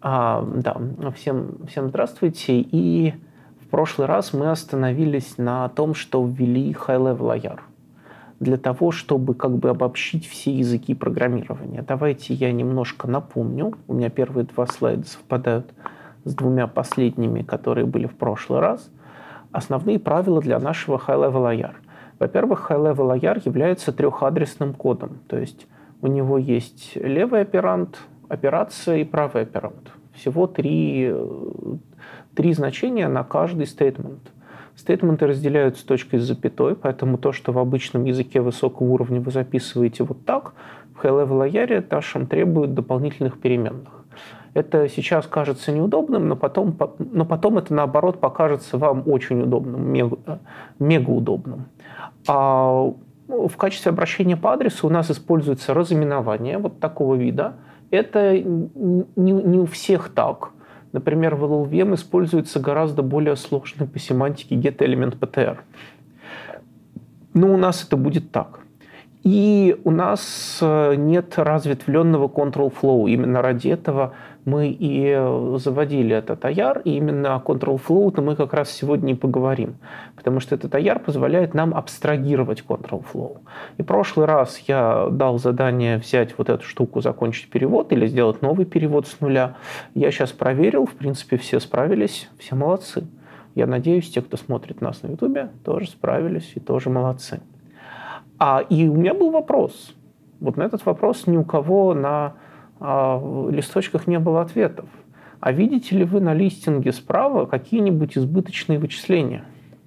Да, всем здравствуйте. И в прошлый раз мы остановились на том, что ввели High-Level IR для того, чтобы как бы обобщить все языки программирования. Давайте я немножко напомню. У меня первые два слайда совпадают с двумя последними, которые были в прошлый раз. Основные правила для нашего High-Level IR. Во-первых, High-Level IR является трехадресным кодом. То есть у него есть левый операнд, операция и правый операнд. Всего три значения на каждый стейтмент. Стейтменты разделяются точкой с запятой, поэтому то, что в обычном языке высокого уровня вы записываете вот так, в High-Level IR нашим требует дополнительных переменных. Это сейчас кажется неудобным, но потом это, наоборот, покажется вам очень удобным, мега удобным. В качестве обращения по адресу у нас используется разыменование вот такого вида. Это не у всех так. Например, в LLVM используется гораздо более сложный по семантике getElementPTR. Но у нас это будет так. И у нас нет разветвленного control flow. Именно ради этого мы и заводили этот IR, и именно о control flow мы как раз сегодня и поговорим. Потому что этот IR позволяет нам абстрагировать control flow. И в прошлый раз я дал задание взять вот эту штуку, закончить перевод или сделать новый перевод с нуля. Я сейчас проверил, в принципе, все справились, все молодцы. Я надеюсь, те, кто смотрит нас на YouTube, тоже справились и тоже молодцы. И у меня был вопрос. Вот на этот вопрос ни у кого на листочках не было ответов. А видите ли вы на листинге справа какие-нибудь избыточные вычисления?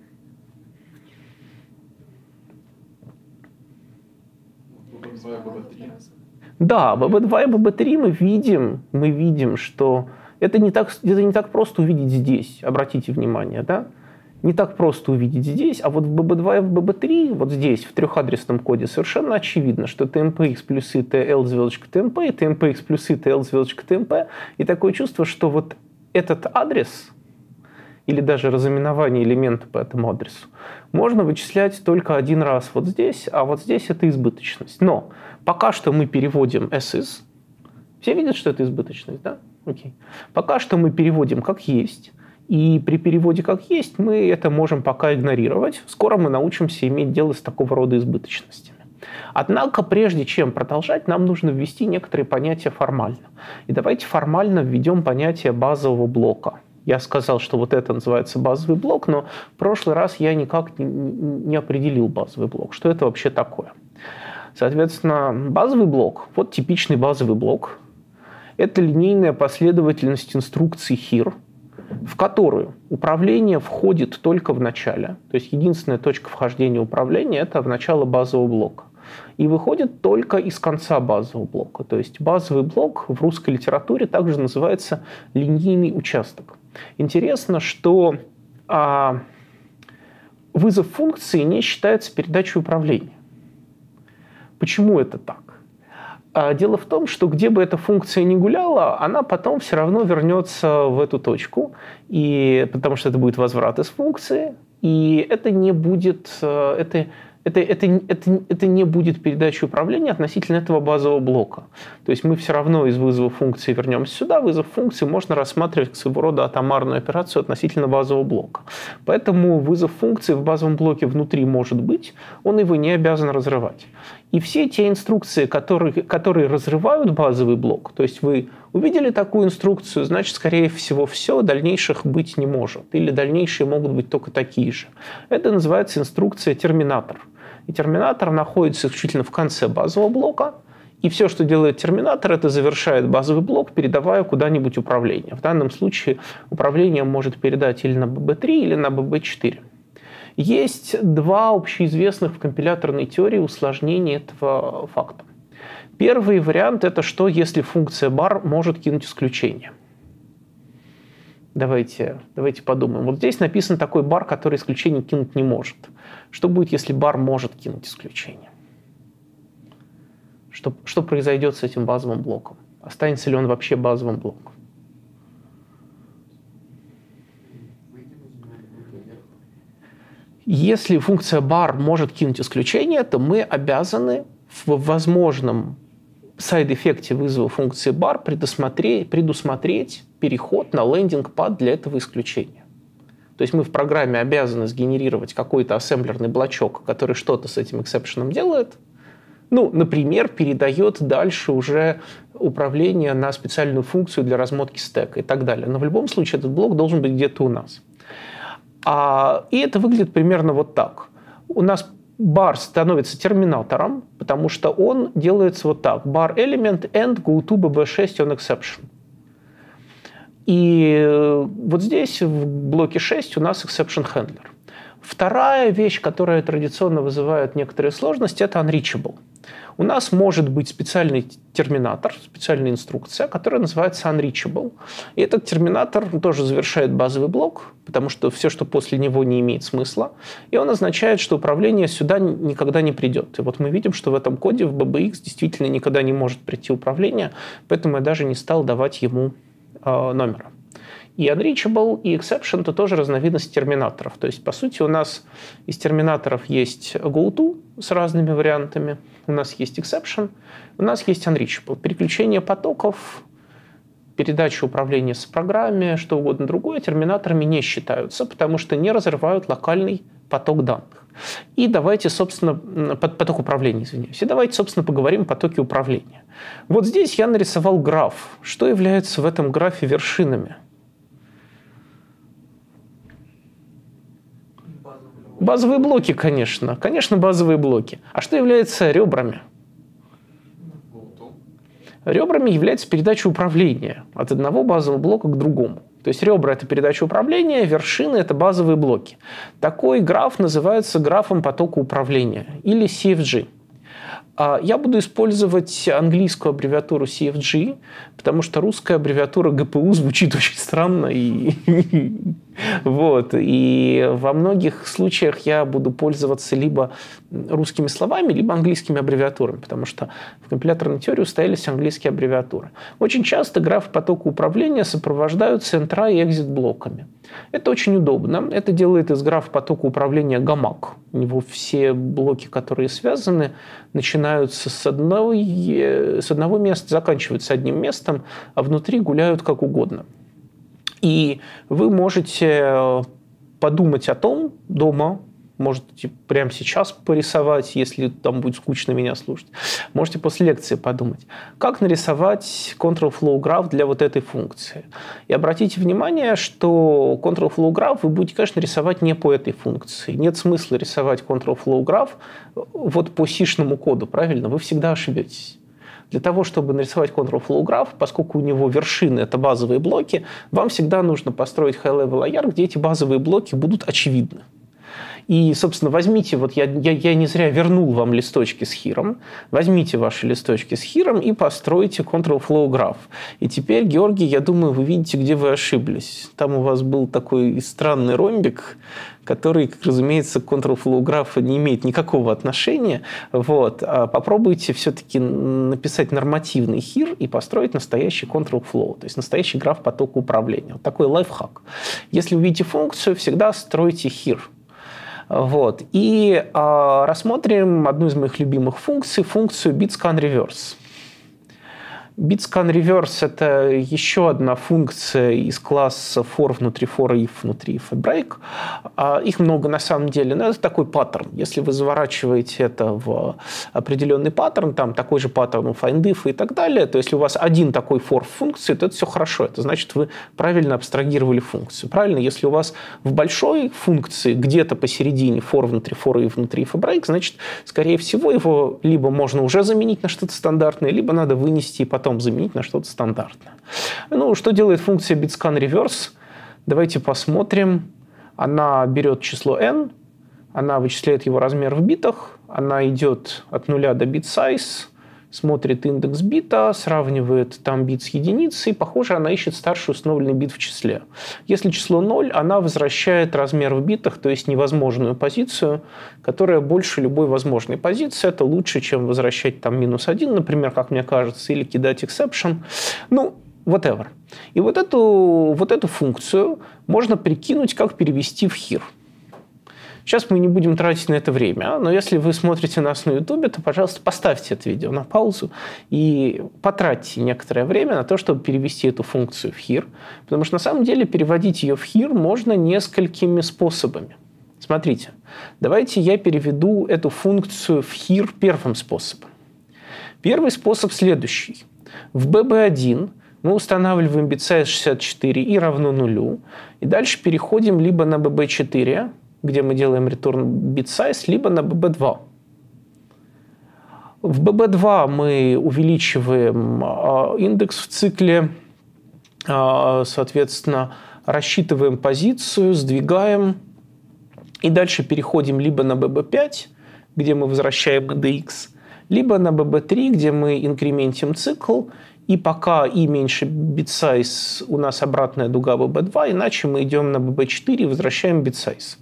Да, BB2 и BB3 мы видим, что это не так просто увидеть здесь. Обратите внимание, да? Не так просто увидеть здесь, а вот в BB2 и в BB3, вот здесь, в трехадресном коде, совершенно очевидно, что TMPX плюс и TL звездочка TMP, и TMPX плюс и TL звездочка TMP, и такое чувство, что вот этот адрес, или даже разыменование элемента по этому адресу, можно вычислять только один раз вот здесь, а вот здесь это избыточность. Но пока что мы переводим as is. Все видят, что это избыточность, да? Окей. Пока что мы переводим как есть. И при переводе как есть мы это можем пока игнорировать. Скоро мы научимся иметь дело с такого рода избыточностями. Однако, прежде чем продолжать, нам нужно ввести некоторые понятия формально. И давайте формально введем понятие базового блока. Я сказал, что вот это называется базовый блок, но в прошлый раз я никак не определил базовый блок. Что это вообще такое? Соответственно, базовый блок, вот типичный базовый блок, это линейная последовательность инструкций here, в которую управление входит только в начале. То есть единственная точка вхождения управления – это в начало базового блока. И выходит только из конца базового блока. То есть базовый блок в русской литературе также называется линейный участок. Интересно, что вызов функции не считается передачей управления. Почему это так? Дело в том, что где бы эта функция ни гуляла, она потом все равно вернется в эту точку, потому что это будет возврат из функции, и это не будет, это не будет передачей управления относительно этого базового блока. То есть мы все равно из вызова функции вернемся сюда. Вызов функции можно рассматривать как своего рода атомарную операцию относительно базового блока. Поэтому вызов функции в базовом блоке внутри может быть, он его не обязан разрывать. И все те инструкции, которые разрывают базовый блок, то есть вы увидели такую инструкцию, значит, скорее всего, все, дальнейших быть не может. Или дальнейшие могут быть только такие же. Это называется инструкция терминатор. И терминатор находится исключительно в конце базового блока, и все, что делает терминатор, это завершает базовый блок, передавая куда-нибудь управление. В данном случае управление может передать или на BB3, или на BB4. Есть два общеизвестных в компиляторной теории усложнения этого факта. Первый вариант – это что, если функция bar может кинуть исключение. Давайте подумаем. Вот здесь написан такой бар, который исключение кинуть не может. Что будет, если бар может кинуть исключение? Что произойдет с этим базовым блоком? Останется ли он вообще базовым блоком? Если функция bar может кинуть исключение, то мы обязаны в возможном сайд-эффекте вызова функции bar предусмотреть переход на лендинг-пад для этого исключения. То есть мы в программе обязаны сгенерировать какой-то ассемблерный блочок, который что-то с этим эксепшеном делает. Ну, например, передает дальше уже управление на специальную функцию для размотки стека и так далее. Но в любом случае этот блок должен быть где-то у нас. И это выглядит примерно вот так. У нас бар становится терминатором, потому что он делается вот так. Bar element and go to bb6 on exception. И вот здесь в блоке 6 у нас exception handler. Вторая вещь, которая традиционно вызывает некоторые сложности, это unreachable. У нас может быть специальный терминатор, специальная инструкция, которая называется unreachable. И этот терминатор тоже завершает базовый блок, потому что все, что после него, не имеет смысла. И он означает, что управление сюда никогда не придет. И вот мы видим, что в этом коде в BBX действительно никогда не может прийти управление, поэтому я даже не стал давать ему номера. И unreachable, и exception – это тоже разновидность терминаторов. То есть, по сути, у нас из терминаторов есть goTo с разными вариантами, у нас есть exception, у нас есть unreachable. Переключение потоков, передача управления с программе, что угодно другое терминаторами не считаются, потому что не разрывают локальный поток данных. И давайте, собственно, поток управления, извиняюсь. И давайте, собственно, поговорим о потоке управления. Вот здесь я нарисовал граф. Что является в этом графе вершинами? Базовые блоки, конечно. Конечно, базовые блоки. А что является ребрами? Ребрами является передача управления от одного базового блока к другому. То есть ребра – это передача управления, вершины – это базовые блоки. Такой граф называется графом потока управления или CFG. Я буду использовать английскую аббревиатуру CFG, потому что русская аббревиатура GPU звучит очень странно. И во многих случаях я буду пользоваться либо русскими словами, либо английскими аббревиатурами, потому что в компиляторной теории устоялись английские аббревиатуры. Очень часто графы потока управления сопровождаются интра- и экзит-блоками. Это очень удобно. Это делает из графа потока управления гамак. У него все блоки, которые связаны, начинаются с одного места, заканчиваются одним местом, а внутри гуляют как угодно. И вы можете подумать о том дома, можете прямо сейчас порисовать, если там будет скучно меня слушать. Можете после лекции подумать, как нарисовать control flow graph для вот этой функции. И обратите внимание, что control flow graph вы будете, конечно, рисовать не по этой функции. Нет смысла рисовать control flow graph вот по C-шному коду, правильно? Вы всегда ошибетесь. Для того, чтобы нарисовать control flow graph, поскольку у него вершины – это базовые блоки, вам всегда нужно построить high-level IR, где эти базовые блоки будут очевидны. И, собственно, возьмите, вот я не зря вернул вам листочки с хиром, возьмите ваши листочки с хиром и постройте control flow graph. И теперь, Георгий, я думаю, вы видите, где вы ошиблись. Там у вас был такой странный ромбик, который, разумеется, к control flow graph не имеет никакого отношения. Вот. Попробуйте все-таки написать нормативный хир и построить настоящий control flow, то есть настоящий граф потока управления. Вот такой лайфхак. Если вы видите функцию, всегда стройте хир. Вот. И рассмотрим одну из моих любимых функций, функцию bitscan-reverse. Bitscan-reverse – это еще одна функция из класса for внутри for и if внутри if и break. Их много на самом деле, но это такой паттерн. Если вы заворачиваете это в определенный паттерн, там такой же паттерн у findIF и так далее, то если у вас один такой for в функции, то это все хорошо. Это значит, вы правильно абстрагировали функцию. Правильно? Если у вас в большой функции где-то посередине for внутри for и внутри if и break, значит, скорее всего, его либо можно уже заменить на что-то стандартное, либо надо вынести и потом заменить на что-то стандартное. Ну, что делает функция bitscan-reverse? Давайте посмотрим. Она берет число n, она вычисляет его размер в битах, она идет от 0 до bit-size, смотрит индекс бита, сравнивает там бит с единицей, похоже, она ищет старший установленный бит в числе. Если число 0, она возвращает размер в битах, то есть невозможную позицию, которая больше любой возможной позиции. Это лучше, чем возвращать там -1, например, как мне кажется, или кидать exception. Ну, whatever. И вот эту функцию можно прикинуть, как перевести в хир. Сейчас мы не будем тратить на это время, но если вы смотрите нас на YouTube, то, пожалуйста, поставьте это видео на паузу и потратьте некоторое время на то, чтобы перевести эту функцию в here, потому что на самом деле переводить ее в here можно несколькими способами. Смотрите, давайте я переведу эту функцию в here первым способом. Первый способ следующий. В bb1 мы устанавливаем bitsize 64 и равно нулю, и дальше переходим либо на bb4, где мы делаем return bitsize, либо на bb2. В bb2 мы увеличиваем индекс в цикле, соответственно, рассчитываем позицию, сдвигаем, и дальше переходим либо на bb5, где мы возвращаем indx, либо на bb3, где мы инкрементим цикл, и пока и меньше bitsize, у нас обратная дуга bb2, иначе мы идем на bb4 и возвращаем bitsize.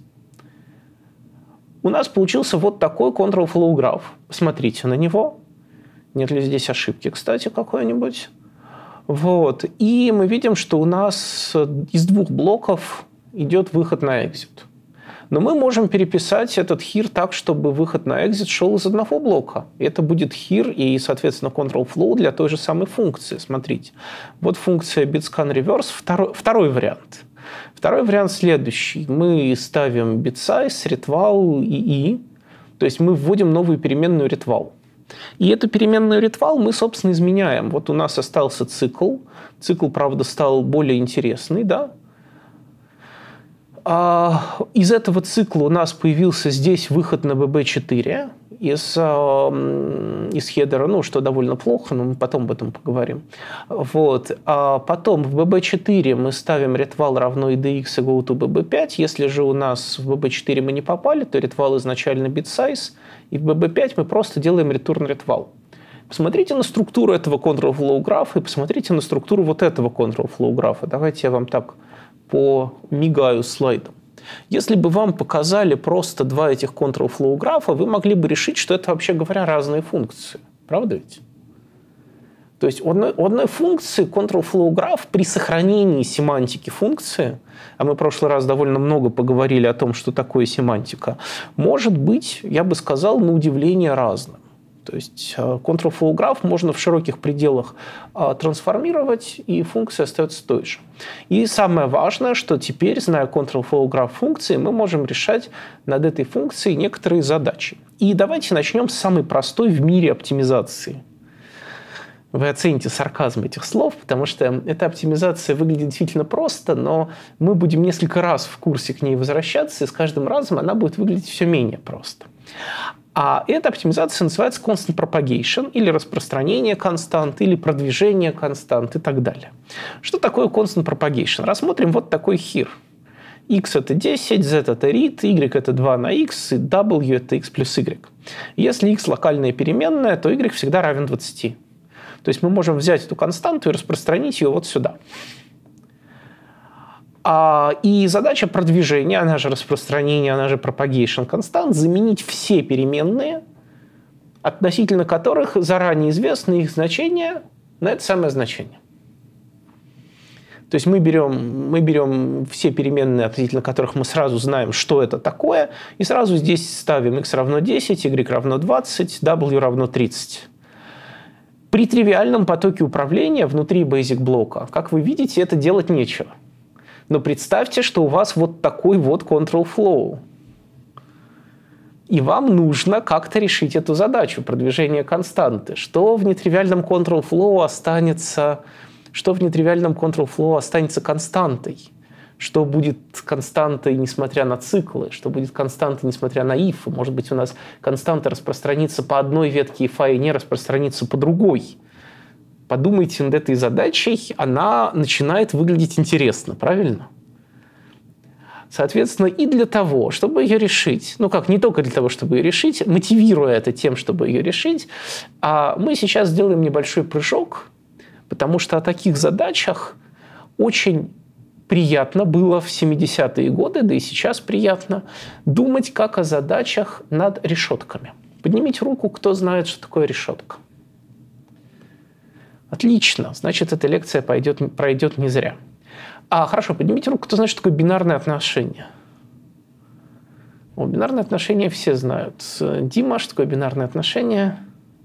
У нас получился вот такой control flow граф. Посмотрите на него. Нет ли здесь ошибки, кстати, какой-нибудь? Вот. И мы видим, что у нас из двух блоков идет выход на exit. Но мы можем переписать этот here так, чтобы выход на exit шел из одного блока. И это будет here и, соответственно, control flow для той же самой функции. Смотрите. Вот функция bitscan reverse, второй вариант. Второй вариант следующий. Мы ставим bitsize, retrval и то есть мы вводим новую переменную retrval. И эту переменную retrval мы, собственно, изменяем. Вот у нас остался цикл. Цикл, правда, стал более интересный, да? Из этого цикла у нас появился здесь выход на bb4 из хедера, ну, что довольно плохо, но мы потом об этом поговорим. Вот. Потом в bb4 мы ставим retrval равно idx и go to bb5. Если же у нас в bb4 мы не попали, то retrval изначально bitsize, и в bb5 мы просто делаем return retrval. Посмотрите на структуру этого control flow графа и посмотрите на структуру вот этого control flow графа. Давайте я вам так помигаю слайдом. Если бы вам показали просто два этих control flow графа, вы могли бы решить, что это, вообще говоря, разные функции. Правда ведь? То есть у одной функции control flow граф при сохранении семантики функции, а мы в прошлый раз довольно много поговорили о том, что такое семантика, может быть, я бы сказал, на удивление разным. То есть control flow граф можно в широких пределах трансформировать, и функция остается той же. И самое важное, что теперь, зная control flow граф функции, мы можем решать над этой функцией некоторые задачи. И давайте начнем с самой простой в мире оптимизации. Вы оцените сарказм этих слов, потому что эта оптимизация выглядит действительно просто, но мы будем несколько раз в курсе к ней возвращаться, и с каждым разом она будет выглядеть все менее просто. А эта оптимизация называется constant propagation, или распространение констант, или продвижение констант и так далее. Что такое constant propagation? Рассмотрим вот такой here. X это 10, Z это read, Y это 2 на X, и W это X плюс Y. Если X локальная переменная, то Y всегда равен 20. То есть мы можем взять эту константу и распространить ее вот сюда. И задача продвижения, она же распространение, она же propagation констант, заменить все переменные, относительно которых заранее известно их значение, на это самое значение. То есть мы берем все переменные, относительно которых мы сразу знаем, что это такое, и сразу здесь ставим x равно 10, y равно 20, w равно 30. При тривиальном потоке управления внутри basic блока, как вы видите, это делать нечего. Но представьте, что у вас вот такой вот control flow. И вам нужно как-то решить эту задачу продвижения константы. Что в нетривиальном control flow останется константой? Что будет константой, несмотря на циклы? Что будет константой, несмотря на if? Может быть, у нас константа распространится по одной ветке if и не распространится по другой. Подумайте над этой задачей, она начинает выглядеть интересно, правильно? Соответственно, и для того, чтобы ее решить, не только для того, чтобы ее решить, мотивируя это тем, чтобы ее решить, мы сейчас сделаем небольшой прыжок, потому что о таких задачах очень приятно было в 70-е годы, да и сейчас приятно, думать как о задачах над решетками. Поднимите руку, кто знает, что такое решетка. Отлично, значит, эта лекция пройдет не зря. Хорошо, поднимите руку, кто знает, что такое бинарное отношение. Бинарные отношения все знают. Дима, что такое бинарные отношения?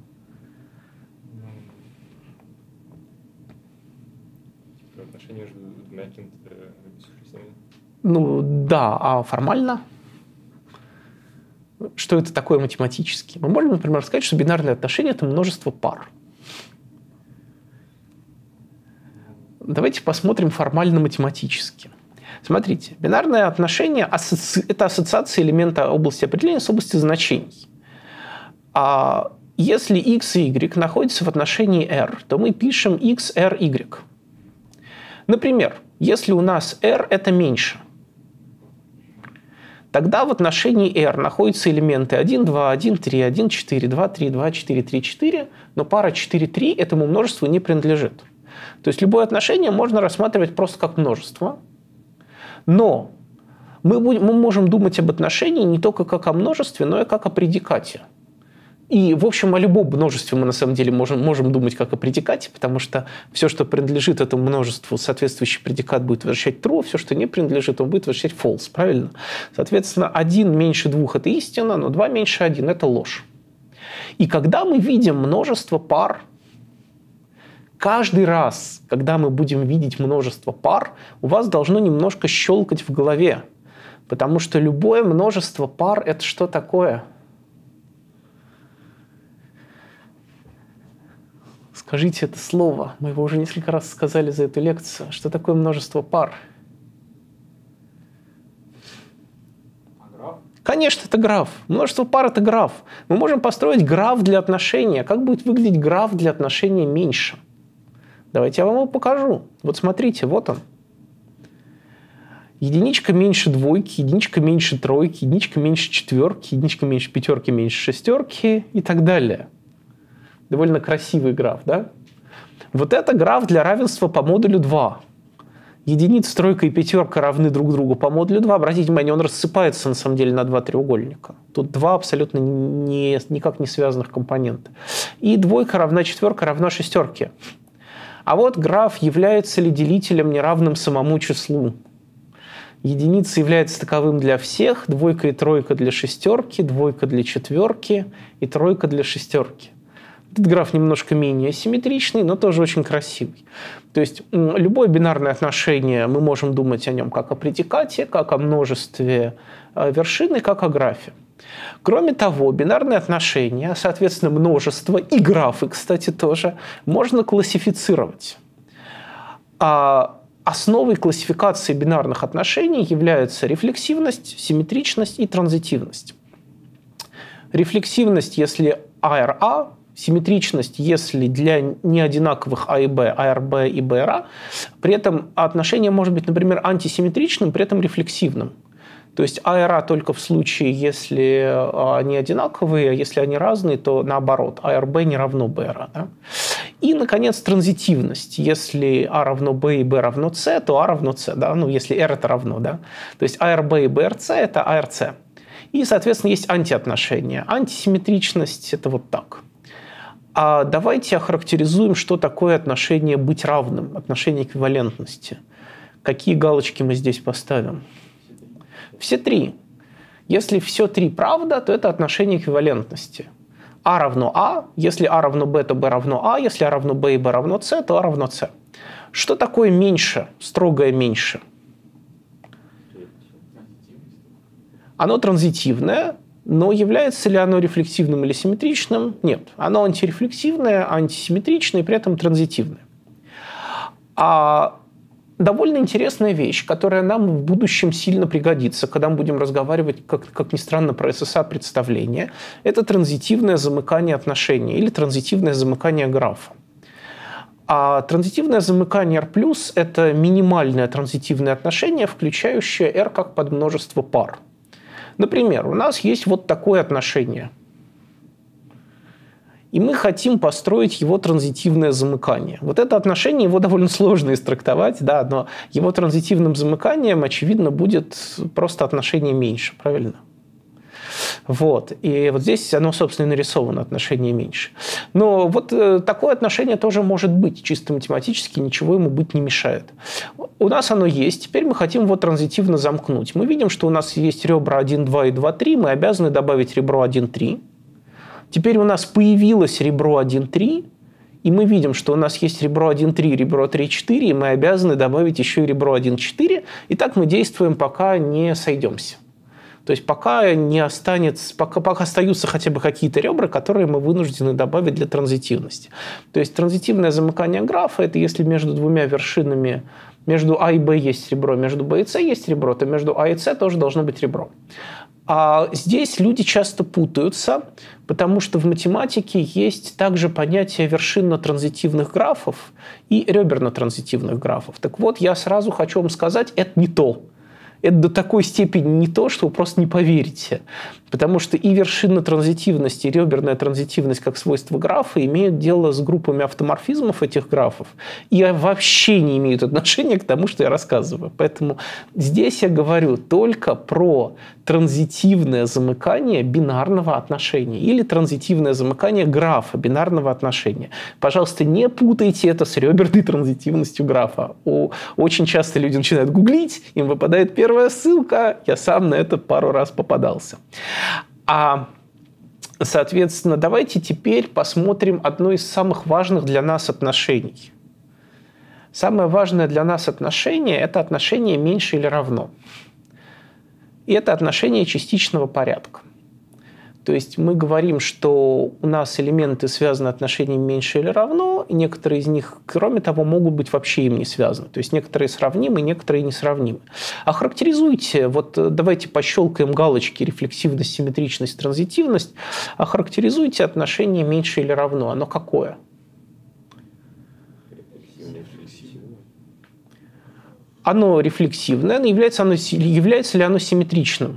Отношения между двумя какими-то сущностями. Ну да, а формально? Что это такое математически? Мы можем, например, сказать, что бинарные отношения – это множество пар. Давайте посмотрим формально математически. Смотрите, бинарное отношение – это ассоциация элемента области определения с областью значений. А если x и y находятся в отношении r, то мы пишем x, r, y. Например, если у нас r – это меньше, тогда в отношении r находятся элементы 1, 2, 1, 3, 1, 4, 2, 3, 2, 4, 3, 4, но пара 4, 3 этому множеству не принадлежит. То есть любое отношение можно рассматривать просто как множество, но мы можем думать об отношении не только как о множестве, но и как о предикате. И, в общем, о любом множестве мы на самом деле можем думать как о предикате, потому что все, что принадлежит этому множеству, соответствующий предикат будет возвращать true, все, что не принадлежит, он будет возвращать false, правильно? Соответственно, 1 меньше 2 – это истина, но 2 меньше 1 – это ложь. И когда мы видим множество пар, каждый раз, когда мы будем видеть множество пар, у вас должно немножко щелкать в голове, потому что любое множество пар – это что такое? Скажите это слово. Мы его уже несколько раз сказали за эту лекцию. Что такое множество пар? Граф? Конечно, это граф. Множество пар – это граф. Мы можем построить граф для отношения. Как будет выглядеть граф для отношения меньше? Давайте я вам его покажу. Вот смотрите, вот он. Единичка меньше двойки, единичка меньше тройки, единичка меньше четверки, единичка меньше пятерки, меньше шестерки и так далее. Довольно красивый граф, да? Вот это граф для равенства по модулю 2. Единица, тройка и пятерка равны друг другу по модулю 2. Обратите внимание, он рассыпается на самом деле на два треугольника. Тут два абсолютно никак не связанных компонента. И двойка равна четверка равна шестерке. А вот граф, является ли делителем неравным самому числу. Единица является таковым для всех, двойка и тройка для шестерки, двойка для четверки и тройка для шестерки. Этот граф немножко менее симметричный, но тоже очень красивый. То есть любое бинарное отношение, мы можем думать о нем как о предикате, как о множестве вершин и как о графе. Кроме того, бинарные отношения, соответственно, множество и графы, кстати, тоже, можно классифицировать. Основой классификации бинарных отношений являются рефлексивность, симметричность и транзитивность. Рефлексивность, если ARA, симметричность, если для неодинаковых А и Б, АРБ и БРА, при этом отношение может быть, например, антисимметричным, при этом рефлексивным. То есть АРА только в случае, если они одинаковые, а если они разные, то наоборот, АРБ не равно БРА. Да? И, наконец, транзитивность. Если А равно Б и Б равно С, то А равно С. Да? Ну, если R это равно. Да? То есть АРБ и БРЦ – это АРЦ. И, соответственно, есть антиотношения. Антисимметричность – это вот так. А давайте охарактеризуем, что такое отношение быть равным, отношение эквивалентности. Какие галочки мы здесь поставим? Все три. Если все три правда, то это отношение эквивалентности. А равно А, если А равно Б, то Б равно А, если А равно Б и Б равно С, то А равно С. Что такое меньше, строгое меньше? Оно транзитивное, но является ли оно рефлексивным или симметричным? Нет. Оно антирефлексивное, антисимметричное и при этом транзитивное. Довольно интересная вещь, которая нам в будущем сильно пригодится, когда мы будем разговаривать, как ни странно, про ССА-представление, это транзитивное замыкание отношений или транзитивное замыкание графа. А транзитивное замыкание R+, это минимальное транзитивное отношение, включающее R как подмножество пар. Например, у нас есть вот такое отношение. И мы хотим построить его транзитивное замыкание. Вот это отношение, его довольно сложно истрактовать, да, но его транзитивным замыканием, очевидно, будет просто отношение меньше, правильно? Вот. И вот здесь оно, собственно, и нарисовано, отношение меньше. Но вот такое отношение тоже может быть. Чисто математически ничего ему быть не мешает. У нас оно есть. Теперь мы хотим его транзитивно замкнуть. Мы видим, что у нас есть ребра 1, 2 и 2, 3. Мы обязаны добавить ребро 1, 3. Теперь у нас появилось ребро 1, 3. И мы видим, что у нас есть ребро 1, 3, ребро 3, 4. И мы обязаны добавить еще и ребро 1, 4. И так мы действуем, пока не сойдемся. То есть пока не останется, пока остаются хотя бы какие-то ребра, которые мы вынуждены добавить для транзитивности. То есть транзитивное замыкание графа – это если между двумя вершинами, между А и Б есть ребро, между Б и С есть ребро, то между А и С тоже должно быть ребро. А здесь люди часто путаются, потому что в математике есть также понятие вершинно-транзитивных графов и реберно-транзитивных графов. Так вот, я сразу хочу вам сказать, это не то. Это до такой степени не то, что вы просто не поверите. Потому что и вершинно-транзитивность, и реберная транзитивность как свойство графа имеют дело с группами автоморфизмов этих графов и вообще не имеют отношения к тому, что я рассказываю. Поэтому здесь я говорю только про транзитивное замыкание бинарного отношения или транзитивное замыкание графа бинарного отношения. Пожалуйста, не путайте это с реберной транзитивностью графа. Очень часто люди начинают гуглить, им выпадает первая ссылка. Я сам на это пару раз попадался. Соответственно, давайте теперь посмотрим одно из самых важных для нас отношений. Самое важное для нас отношение – это отношение меньше или равно. И это отношение частичного порядка. То есть мы говорим, что у нас элементы связаны отношением меньше или равно, и некоторые из них, кроме того, могут быть вообще им не связаны. То есть некоторые сравнимы, некоторые несравнимы. Охарактеризуйте, вот давайте пощелкаем галочки рефлексивность, симметричность, транзитивность. Охарактеризуйте отношение меньше или равно. Оно какое? Оно рефлексивное, но является ли оно симметричным?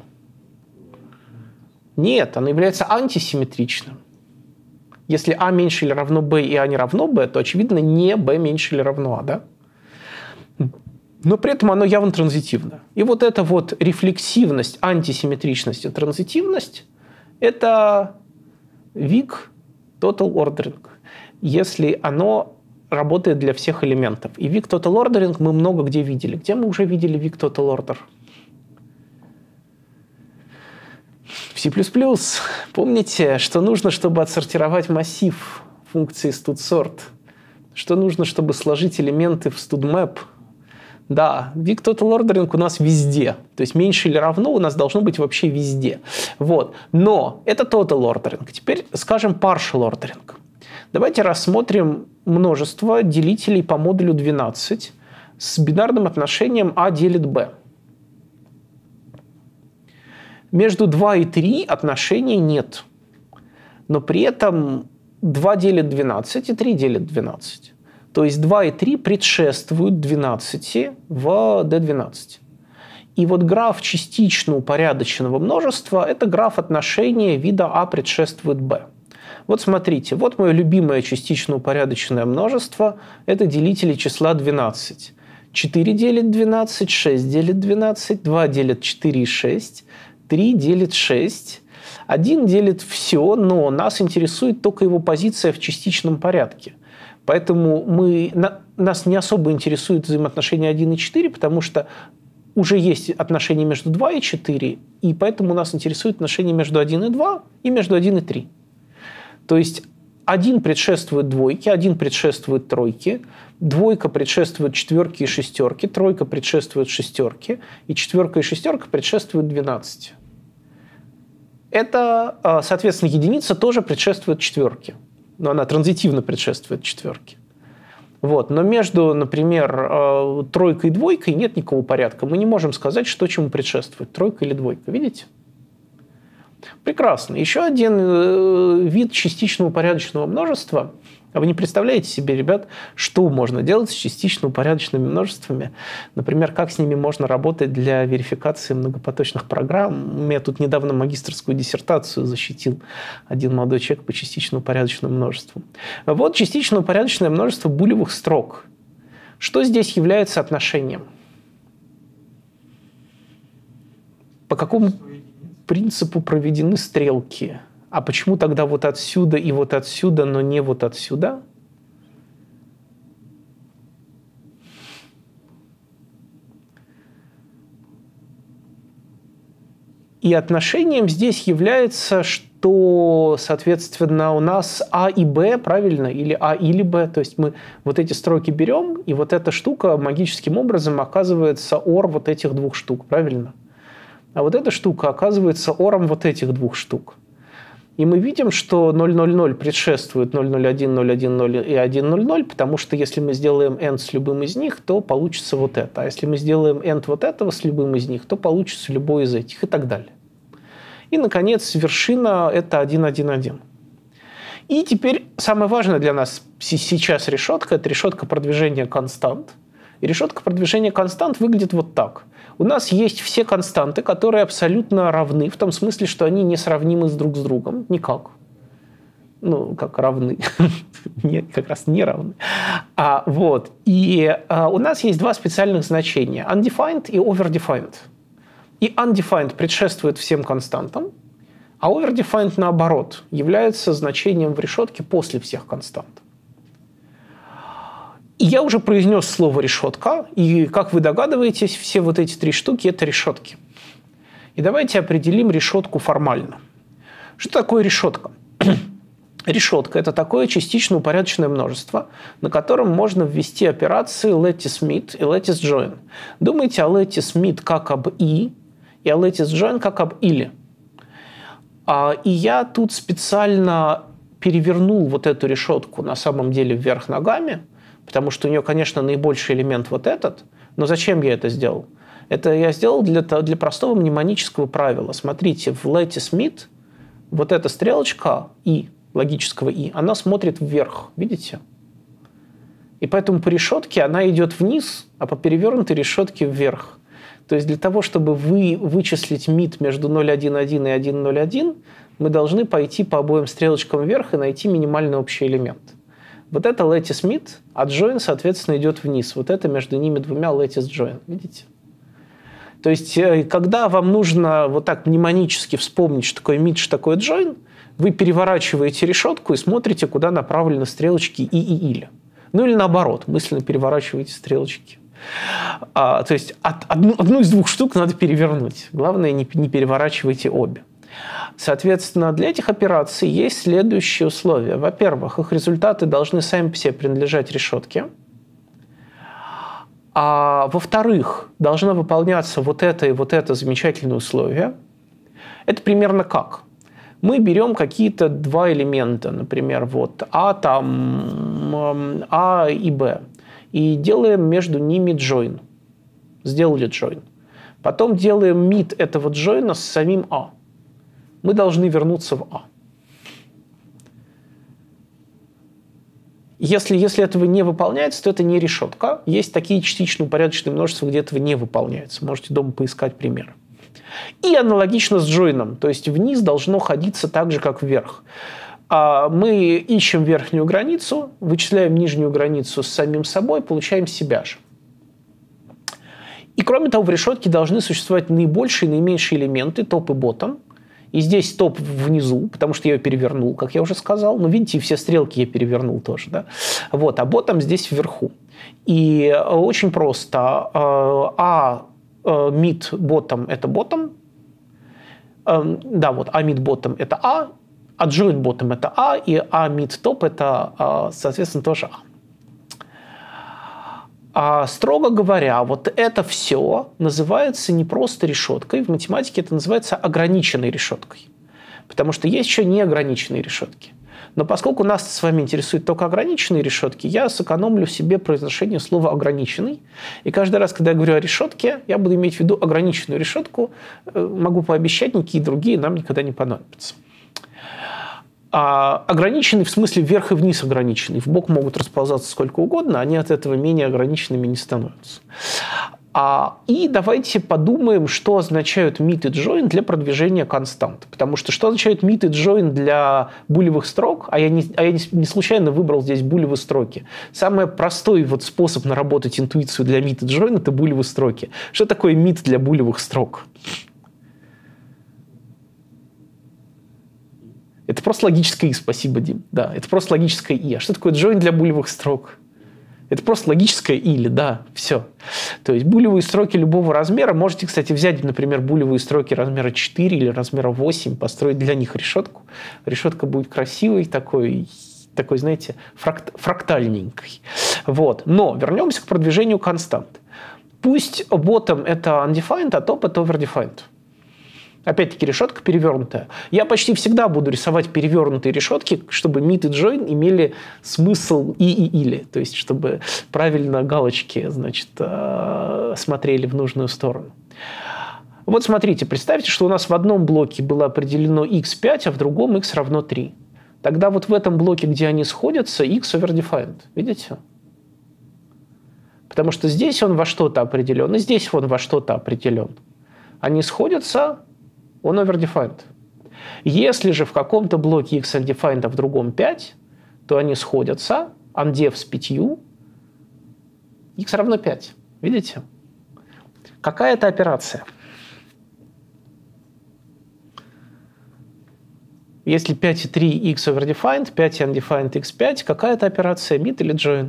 Нет, оно является антисимметричным. Если А меньше или равно Б и А не равно Б, то, очевидно, не Б меньше или равно А, да? Но при этом оно явно транзитивно. И вот эта вот рефлексивность, антисимметричность и транзитивность – это weak total ordering, если оно работает для всех элементов. И weak total ordering мы много где видели. Где мы уже видели weak total order? В C++. Помните, что нужно, чтобы отсортировать массив функции studSort? Что нужно, чтобы сложить элементы в studMap? Да, weak total ordering у нас везде. То есть меньше или равно у нас должно быть вообще везде. Вот. Но это total ordering. Теперь скажем partial ordering. Давайте рассмотрим множество делителей по модулю 12 с бинарным отношением А делит Б. Между 2 и 3 отношений нет. Но при этом 2 делит 12 и 3 делит 12. То есть 2 и 3 предшествуют 12 в D12. И вот граф частично упорядоченного множества – это граф отношения вида А предшествует Б. Вот смотрите, вот мое любимое частично упорядоченное множество – это делители числа 12. 4 делит 12, 6 делит 12, 2 делит 4 и 6, 3 делит 6, 1 делит все, но нас интересует только его позиция в частичном порядке. Поэтому нас не особо интересует взаимоотношение 1 и 4, потому что уже есть отношение между 2 и 4, и поэтому нас интересует отношение между 1 и 2 и между 1 и 3. То есть 1 предшествует двойке, 1 предшествует тройке, двойка предшествует четверке и шестерке, тройка предшествует шестерке, и четверка и шестерка предшествуют 12. Это, соответственно, единица тоже предшествует четверке, но она транзитивно предшествует четверке. Вот. Но между, например, тройкой и двойкой нет никакого порядка. Мы не можем сказать, что чему предшествует, тройка или двойка. Видите? Прекрасно. Еще один вид частично упорядоченного множества. А вы не представляете себе, ребят, что можно делать с частично упорядоченными множествами? Например, как с ними можно работать для верификации многопоточных программ? У меня тут недавно магистерскую диссертацию защитил один молодой человек по частично упорядоченным множествам. Вот частично упорядоченное множество булевых строк. Что здесь является отношением? По какому... принципу проведены стрелки. А почему тогда вот отсюда и вот отсюда, но не вот отсюда? И отношением здесь является, что, соответственно, у нас А и Б, правильно? Или А или Б. То есть мы вот эти строки берем, и вот эта штука магическим образом оказывается OR вот этих двух штук, правильно? А вот эта штука оказывается OR вот этих двух штук. И мы видим, что 0,0,0 предшествует 0,0,1, 0,1,0 и 1,0,0, потому что если мы сделаем AND с любым из них, то получится вот это. А если мы сделаем AND вот этого с любым из них, то получится любой из этих и так далее. И, наконец, вершина – это 1,1,1. И теперь самое важное для нас сейчас решетка – это решетка продвижения констант. И решетка продвижения констант выглядит вот так. У нас есть все константы, которые абсолютно равны, в том смысле, что они не сравнимы друг с другом. Никак. Ну, как равны. Нет, как раз не равны. Вот. И у нас есть два специальных значения. Undefined и overdefined. И undefined предшествует всем константам, а overdefined, наоборот, является значением в решетке после всех констант. И я уже произнес слово «решетка», и, как вы догадываетесь, все вот эти три штуки – это решетки. И давайте определим решетку формально. Что такое решетка? Решетка – это такое частично упорядоченное множество, на котором можно ввести операции lattice-mit и lattice-join. Думайте о lattice-mit как об «и», и о lattice-join как об «или». И я тут специально перевернул вот эту решетку на самом деле вверх ногами, потому что у нее, конечно, наибольший элемент вот этот. Но зачем я это сделал? Это я сделал для простого мнемонического правила. Смотрите, в lattice-mit вот эта стрелочка «и», логического «и», она смотрит вверх. Видите? И поэтому по решетке она идет вниз, а по перевернутой решетке вверх. То есть для того, чтобы вычислить mit между 0,1,1 и 1,0,1, мы должны пойти по обоим стрелочкам вверх и найти минимальный общий элемент. Вот это lattice-mit, а join, соответственно, идет вниз. Вот это между ними двумя lattice-join. Видите? То есть, когда вам нужно вот так мнемонически вспомнить, что такое mit, что такое join, вы переворачиваете решетку и смотрите, куда направлены стрелочки и или. Ну или наоборот, мысленно переворачиваете стрелочки. То есть одну из двух штук надо перевернуть. Главное, не переворачивайте обе. Соответственно, для этих операций есть следующие условия. Во-первых, их результаты должны сами по себе принадлежать решетке. А во-вторых, должно выполняться вот это и вот это замечательное условие. Это примерно как? Мы берем какие-то два элемента, например, вот А и Б, и делаем между ними join. Сделали join. Потом делаем mit этого join с самим А. Мы должны вернуться в А. Если этого не выполняется, то это не решетка. Есть такие частично упорядоченные множества, где этого не выполняется. Можете дома поискать пример. И аналогично с join. То есть вниз должно ходиться так же, как вверх. Мы ищем верхнюю границу, вычисляем нижнюю границу с самим собой, получаем себя же. И кроме того, в решетке должны существовать наибольшие и наименьшие элементы, топ и ботом. И здесь топ внизу, потому что я ее перевернул, как я уже сказал. Но видите, все стрелки я перевернул тоже. Да? Вот, а ботом здесь вверху. И очень просто. Mit bottom – это bottom. Да, вот mit bottom – это А. А join bottom – это А. И mit top – это, соответственно, тоже А. Строго говоря, вот это все называется не просто решеткой. В математике это называется ограниченной решеткой. Потому что есть еще неограниченные решетки. Но поскольку нас с вами интересуют только ограниченные решетки, я сэкономлю себе произношение слова «ограниченный». И каждый раз, когда я говорю о решетке, я буду иметь в виду ограниченную решетку. Могу пообещать, никакие другие нам никогда не понадобятся. Ограниченный в смысле вверх и вниз ограниченный. Вбок могут расползаться сколько угодно, они от этого менее ограниченными не становятся. И давайте подумаем, что означают mit и join для продвижения констант. Потому что что означает mit и join для булевых строк, а я не случайно выбрал здесь булевые строки. Самый простой вот способ наработать интуицию для mit и join – это булевые строки. Что такое mit для булевых строк? Это просто логическое и, спасибо, Дим. Да, это просто логическое и. А что такое join для булевых строк? Это просто логическое или, да, все. То есть булевые строки любого размера. Можете, кстати, взять, например, булевые строки размера 4 или размера 8, построить для них решетку. Решетка будет красивой, такой, знаете, фрактальненькой. Вот. Но вернемся к продвижению констант. Пусть bottom это undefined, а top это overdefined. Опять-таки решетка перевернутая. Я почти всегда буду рисовать перевернутые решетки, чтобы mid и join имели смысл и или. То есть, чтобы правильно галочки, значит, смотрели в нужную сторону. Вот смотрите, представьте, что у нас в одном блоке было определено x5, а в другом x равно 3. Тогда вот в этом блоке, где они сходятся, x overdefined. Видите? Потому что здесь он во что-то определен, и здесь он во что-то определен. Они сходятся, он overdefined. Если же в каком-то блоке x undefined, а в другом 5, то они сходятся, undef с 5, x равно 5. Видите? Какая это операция? Если 5 и 3 x overdefined, 5 и undefined x5, какая это операция? Mid или join?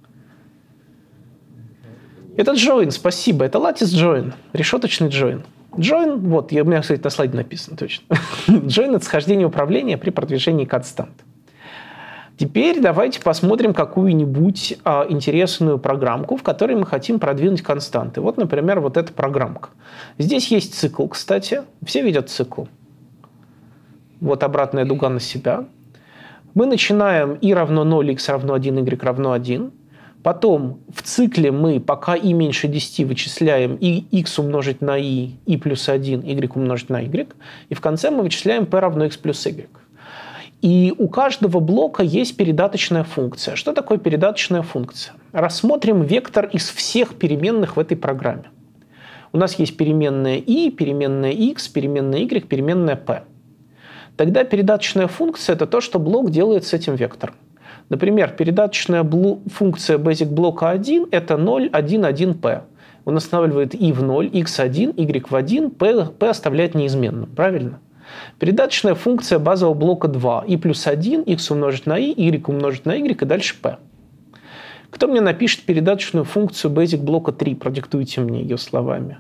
Это join, спасибо. Это lattice join, решеточный join. Join, вот, у меня, кстати, на слайде написано точно. Join – это схождение управления при продвижении констант. Теперь давайте посмотрим какую-нибудь интересную программку, в которой мы хотим продвинуть константы. Вот, например, вот эта программка. Здесь есть цикл, кстати. Все видят цикл. Вот обратная дуга на себя. Мы начинаем и равно 0, x равно 1, y равно 1. Потом в цикле мы, пока и меньше 10, вычисляем и x умножить на и плюс 1, y умножить на y. И в конце мы вычисляем p равно x плюс y. И у каждого блока есть передаточная функция. Что такое передаточная функция? Рассмотрим вектор из всех переменных в этой программе. У нас есть переменная и, переменная x, переменная y, переменная p. Тогда передаточная функция – это то, что блок делает с этим вектором. Например, передаточная функция basic блока 1 – это 0, 1, 1p. Он устанавливает и в 0, x1, y в 1, p оставляет неизменным. Правильно? Передаточная функция базового блока 2 – и плюс 1, x умножить на и, y умножить на y и дальше p. Кто мне напишет передаточную функцию basic блока 3? Продиктуйте мне ее словами.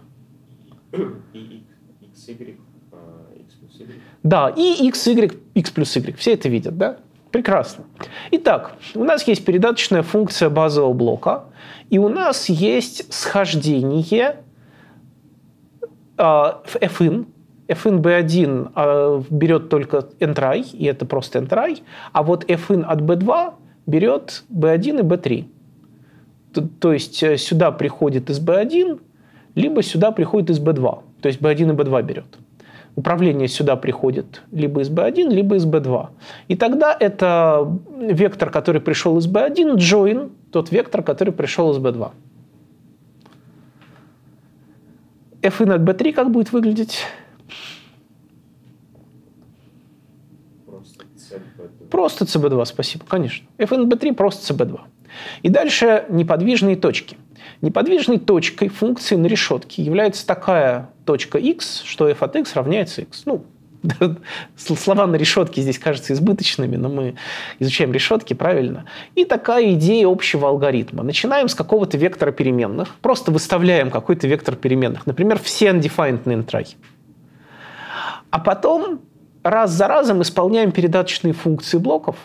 X, y, x плюс y. Да, и x, y, x плюс y. Все это видят, да? Прекрасно. Итак, у нас есть передаточная функция базового блока, и у нас есть схождение fin. fin b1 берет только entry, и это просто entry, а вот fin от b2 берет b1 и b3. То есть сюда приходит из b1, либо сюда приходит из b2. То есть b1 и b2 берет. Управление сюда приходит либо из B1, либо из B2. И тогда это вектор, который пришел из B1, join тот вектор, который пришел из B2. fin от B3 как будет выглядеть? Просто CB2, спасибо, конечно. fin от B3 просто CB2. И дальше неподвижные точки. Неподвижной точкой функции на решетке является такая точка x, что f от x равняется x. Ну, слова на решетке здесь кажутся избыточными, но мы изучаем решетки, правильно? И такая идея общего алгоритма. Начинаем с какого-то вектора переменных, просто выставляем какой-то вектор переменных, например, все undefined на entry. А потом раз за разом исполняем передаточные функции блоков,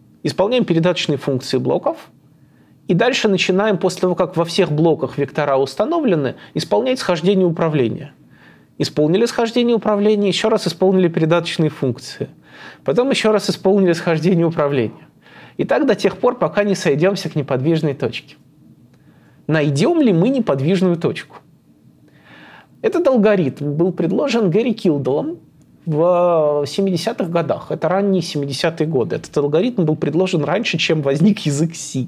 и дальше начинаем, после того, как во всех блоках вектора установлены, исполнять схождение управления. Исполнили схождение управления, еще раз исполнили передаточные функции. Потом еще раз исполнили схождение управления. И так до тех пор, пока не сойдемся к неподвижной точке. Найдем ли мы неподвижную точку? Этот алгоритм был предложен Гэри Килдалом в 70-х годах. Это ранние 70-е годы. Этот алгоритм был предложен раньше, чем возник язык C.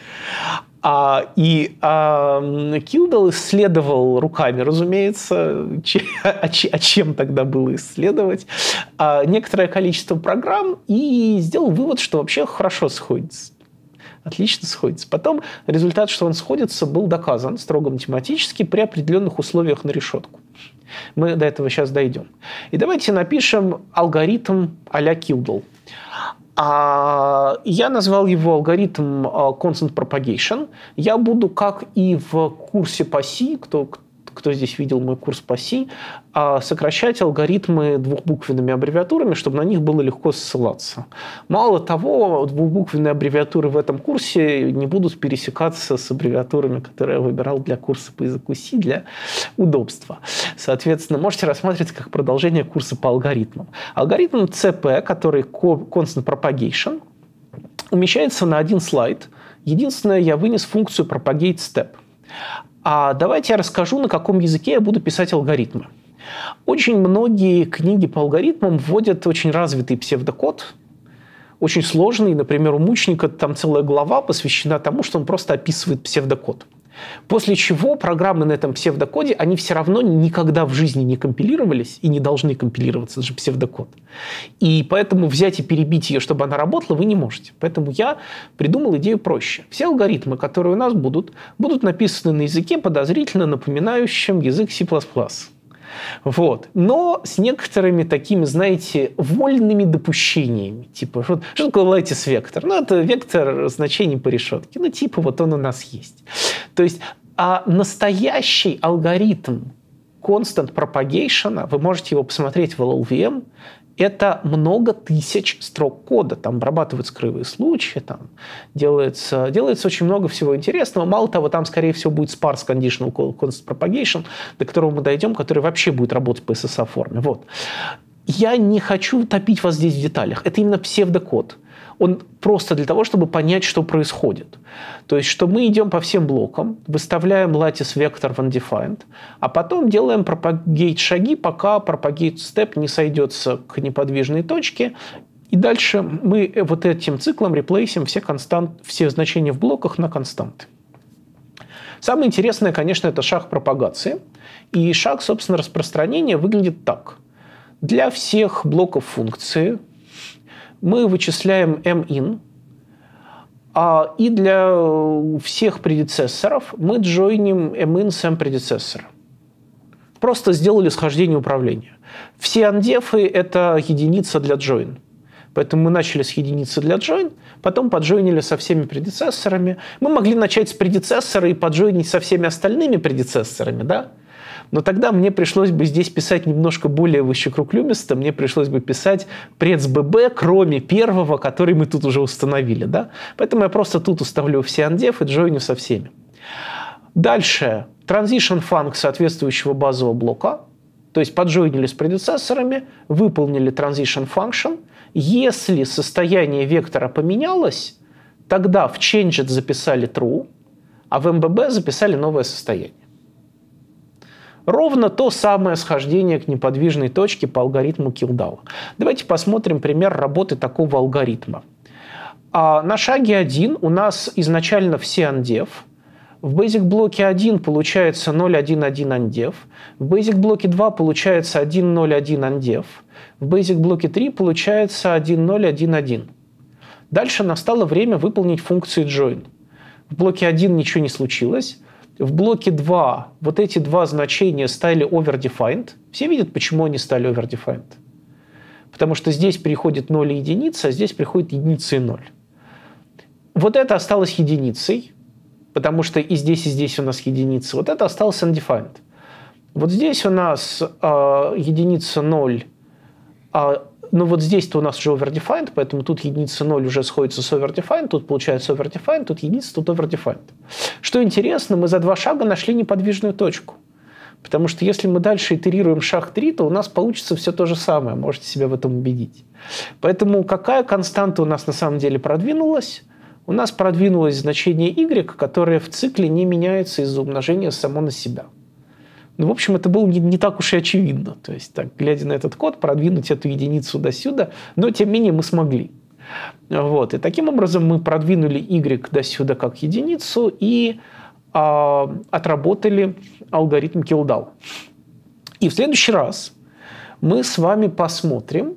Килдал исследовал руками, разумеется, чем тогда было исследовать, некоторое количество программ и сделал вывод, что вообще хорошо сходится. Отлично сходится. Потом результат, что он сходится, был доказан строго математически при определенных условиях на решетку. Мы до этого сейчас дойдем. И давайте напишем алгоритм а-ля Килдал. Я назвал его алгоритм Constant Propagation. Я буду, как и в курсе по C, кто здесь видел мой курс по C, сокращать алгоритмы двухбуквенными аббревиатурами, чтобы на них было легко ссылаться. Мало того, двухбуквенные аббревиатуры в этом курсе не будут пересекаться с аббревиатурами, которые я выбирал для курса по языку C для удобства. Соответственно, можете рассматривать как продолжение курса по алгоритмам. Алгоритм CP, который Constant Propagation, умещается на один слайд. Единственное, я вынес функцию Propagate Step. Давайте я расскажу, на каком языке я буду писать алгоритмы. Очень многие книги по алгоритмам вводят очень развитый псевдокод, очень сложный. Например, у Мучника там целая глава посвящена тому, что он просто описывает псевдокод. После чего программы на этом псевдокоде, они все равно никогда в жизни не компилировались и не должны компилироваться, это же псевдокод. И поэтому взять и перебить ее, чтобы она работала, вы не можете. Поэтому я придумал идею проще. Все алгоритмы, которые у нас будут написаны на языке, подозрительно напоминающем язык C++. Вот. Но с некоторыми такими, знаете, вольными допущениями. Типа, что такое lattice вектор? Это вектор значений по решетке. Вот он у нас есть. То есть настоящий алгоритм Constant Propagation, вы можете его посмотреть в LLVM, это много тысяч строк кода. Там обрабатываются краевые случаи, там делается очень много всего интересного. Мало того, там, скорее всего, будет sparse conditional constant propagation, до которого мы дойдем, который вообще будет работать по SSA-форме. Вот. Я не хочу топить вас здесь в деталях. Это именно псевдокод. Он просто для того, чтобы понять, что происходит. То есть, что мы идем по всем блокам, выставляем lattice вектор в undefined, а потом делаем propagate шаги, пока propagate step не сойдется к неподвижной точке. И дальше мы вот этим циклом реплейсим все значения в блоках на константы. Самое интересное, конечно, это шаг пропагации. И шаг, собственно, распространения выглядит так. Для всех блоков функции мы вычисляем min, и для всех предецессоров мы джойним min с m-предецессора. Просто сделали схождение управления. Все андефы – это единица для join. Поэтому мы начали с единицы для join, потом поджойнили со всеми предецессорами. Мы могли начать с предецессора и поджойнить со всеми остальными предецессорами, да? Но тогда мне пришлось бы здесь писать немножко более высокруклюмисто, мне пришлось бы писать preds.bb, кроме первого, который мы тут уже установили. Да? Поэтому я просто тут уставлю все андеф и джойню со всеми. Дальше transition func соответствующего базового блока, то есть поджойнили с предецессорами, выполнили transition function. Если состояние вектора поменялось, тогда в changed записали true, а в mbb записали новое состояние. Ровно то самое схождение к неподвижной точке по алгоритму Килдала. Давайте посмотрим пример работы такого алгоритма. На шаге 1 у нас изначально все undef. В basic блоке 1 получается 0,1,1 undef. В basic блоке 2 получается 1,0,1 undef. В basic блоке 3 получается 1,0,1,1. Дальше настало время выполнить функцию join. В блоке 1 ничего не случилось. В блоке 2 вот эти два значения стали overdefined. Все видят, почему они стали overdefined? Потому что здесь приходит 0 и единица, а здесь приходит единица и 0. Вот это осталось единицей, потому что и здесь у нас единица. Вот это осталось undefined. Вот здесь у нас единица 0, но вот здесь-то у нас уже overdefined, поэтому тут единица 0 уже сходится с overdefined, тут получается overdefined, тут единица, тут overdefined. Что интересно, мы за 2 шага нашли неподвижную точку. Потому что если мы дальше итерируем шаг 3, то у нас получится все то же самое, можете себя в этом убедить. Поэтому какая константа у нас на самом деле продвинулась? У нас продвинулось значение y, которое в цикле не меняется из-за умножения само на себя. Ну, в общем, это было не так уж и очевидно. То есть, так, глядя на этот код, продвинуть эту единицу до сюда, но, тем не менее, мы смогли. Вот. И таким образом мы продвинули y до сюда как единицу и отработали алгоритм Килдал. И в следующий раз мы с вами посмотрим,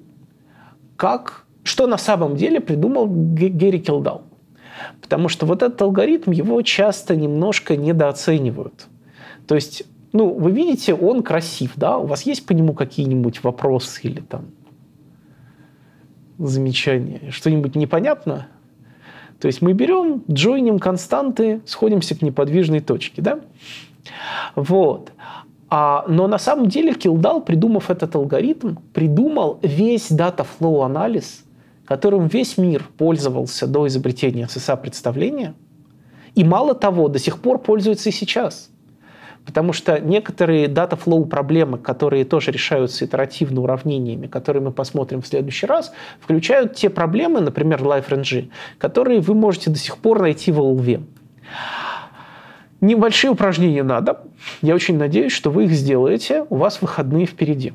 что на самом деле придумал Гэри Килдал. Потому что вот этот алгоритм, его часто немножко недооценивают. То есть, вы видите, он красив, да? У вас есть по нему какие-нибудь вопросы или там? замечание. Что-нибудь непонятно? То есть мы берем, джойним константы, сходимся к неподвижной точке, да? Вот. Но на самом деле Килдал, придумав этот алгоритм, придумал весь data-flow анализ, которым весь мир пользовался до изобретения SSA-представления. И мало того, до сих пор пользуется и сейчас. Потому что некоторые data-flow проблемы, которые тоже решаются итеративно уравнениями, которые мы посмотрим в следующий раз, включают те проблемы, например, LifeRNG, которые вы можете до сих пор найти в LLVM. Небольшие упражнения надо. Я очень надеюсь, что вы их сделаете. У вас выходные впереди.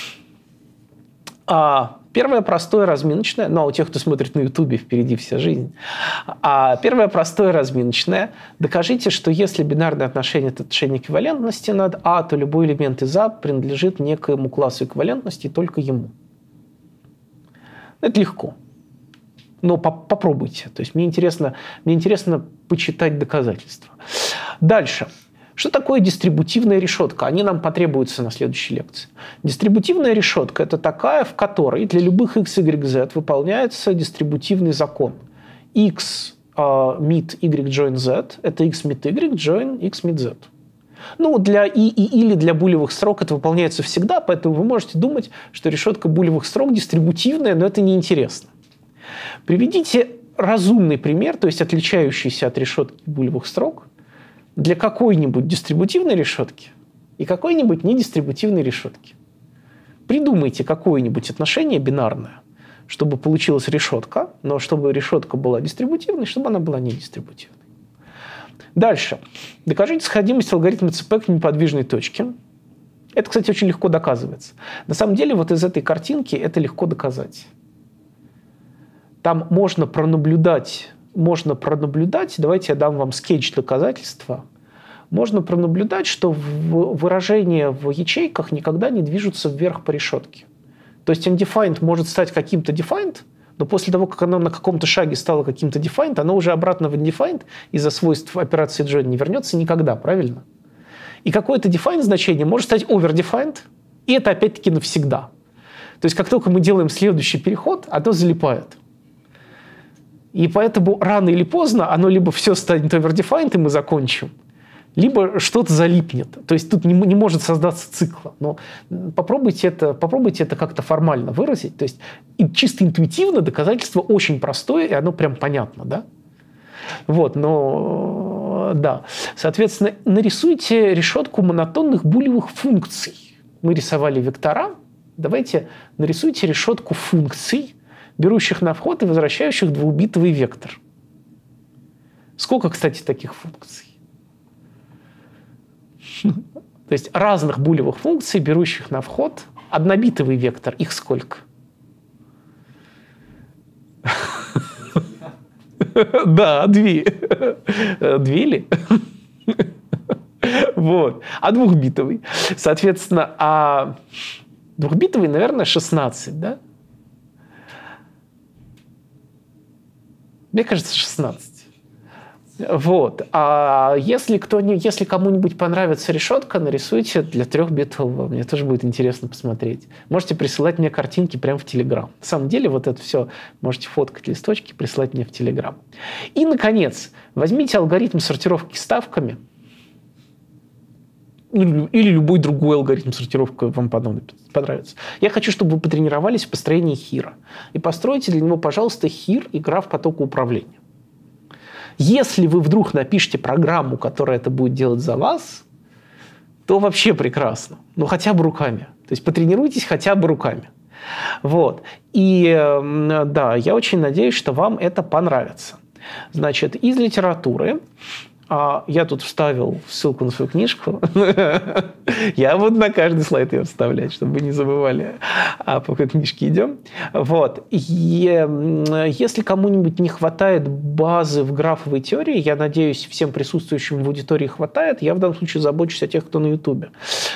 Первое простое разминочное, но у тех, кто смотрит на Ютубе, впереди вся жизнь. Первое простое разминочное. Докажите, что если бинарное отношение – это отношение эквивалентности над А, то любой элемент из А принадлежит некоему классу эквивалентности и только ему. Это легко. Но попробуйте. То есть мне интересно почитать доказательства. Дальше. Что такое дистрибутивная решетка? Они нам потребуются на следующей лекции. Дистрибутивная решетка – это такая, в которой для любых x, y, z выполняется дистрибутивный закон. x meet y join z – это x meet y join x meet z. Ну, для или для булевых строк это выполняется всегда, поэтому вы можете думать, что решетка булевых строк дистрибутивная, но это неинтересно. Приведите разумный пример, то есть отличающийся от решетки булевых строк, для какой-нибудь дистрибутивной решетки и какой-нибудь недистрибутивной решетки. Придумайте какое-нибудь отношение бинарное, чтобы получилась решетка, но чтобы решетка была дистрибутивной, чтобы она была недистрибутивной. Дальше. Докажите сходимость алгоритма ЦП к неподвижной точке. Это, кстати, очень легко доказывается. На самом деле, вот из этой картинки это легко доказать. Там можно пронаблюдать, давайте я дам вам скетч доказательства. Можно пронаблюдать, что выражения в ячейках никогда не движутся вверх по решетке. То есть undefined может стать каким-то defined, но после того, как оно на каком-то шаге стало каким-то defined, оно уже обратно в undefined из-за свойств операции join не вернется никогда, правильно? И какое-то defined значение может стать overdefined, и это опять-таки навсегда. То есть как только мы делаем следующий переход, оно залипает. И поэтому рано или поздно оно либо все станет overdefined, и мы закончим, либо что-то залипнет. То есть тут не может создаться цикла. Но попробуйте это как-то формально выразить. То есть чисто интуитивно доказательство очень простое, и оно прям понятно, да? Вот, но да. Соответственно, нарисуйте решетку монотонных булевых функций. Мы рисовали вектора. Давайте нарисуйте решетку функций, берущих на вход и возвращающих двухбитовый вектор. Сколько, кстати, таких функций? То есть разных булевых функций, берущих на вход однобитовый вектор. Их сколько? Да, две. Две ли? Вот. А двухбитовый? Соответственно, двухбитовый, наверное, 16, да? Мне кажется, 16. Вот. А если кому-нибудь понравится решетка, нарисуйте для 3-битового. Мне тоже будет интересно посмотреть. Можете присылать мне картинки прямо в Telegram. На самом деле вот это все можете фоткать листочки, присылать мне в Telegram. И, наконец, возьмите алгоритм сортировки ставками или любой другой алгоритм сортировки вам понравится. Я хочу, чтобы вы потренировались в построении хира. И постройте для него, пожалуйста, хир и граф потока управления. Если вы вдруг напишите программу, которая это будет делать за вас, то вообще прекрасно. Но хотя бы руками. То есть потренируйтесь хотя бы руками. Вот. И да, я очень надеюсь, что вам это понравится. Значит, из литературы я тут вставил ссылку на свою книжку. Я буду на каждый слайд ее вставлять, чтобы вы не забывали, по какой книжке идем. Вот. И если кому-нибудь не хватает базы в графовой теории, я надеюсь, всем присутствующим в аудитории хватает, я в данном случае забочусь о тех, кто на Ютубе.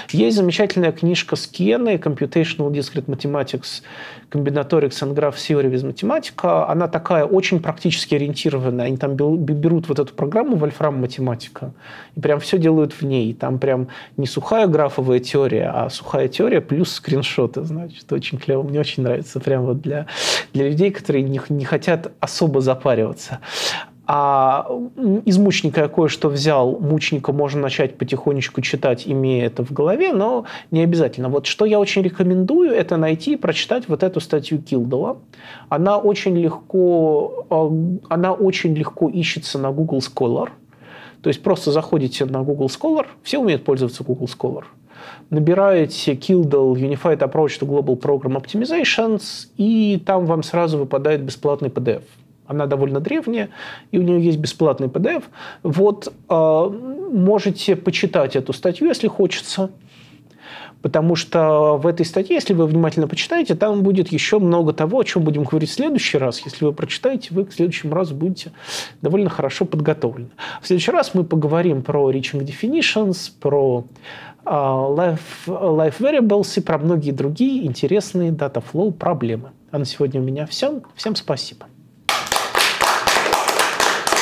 Есть замечательная книжка Скиены «Computational Discrete Mathematics, Combinatorics and Graph Theory with Mathematica». Она такая очень практически ориентированная. Они там берут вот эту программу Вольфрам Математика и прям все делают в ней. Там прям не сухая графовая теория, а сухая теория плюс скриншоты. Значит, очень клево. Мне очень нравится. Прям вот для людей, которые не хотят особо запариваться. А из мучника я кое-что взял. Мучника можно начать потихонечку читать, имея это в голове, но не обязательно. Вот что я очень рекомендую, это найти и прочитать вот эту статью Килдала. Она очень легко ищется на Google Scholar. То есть просто заходите на Google Scholar, все умеют пользоваться Google Scholar, набираете Kildall Unified Approach to Global Program Optimizations, и там вам сразу выпадает бесплатный PDF. Она довольно древняя, и у нее есть бесплатный PDF. Вот можете почитать эту статью, если хочется. Потому что в этой статье, если вы внимательно почитаете, там будет еще много того, о чем будем говорить в следующий раз. Если вы прочитаете, вы к следующему разу будете довольно хорошо подготовлены. В следующий раз мы поговорим про reaching definitions, про life variables и про многие другие интересные data flow проблемы. А на сегодня у меня все. Всем спасибо.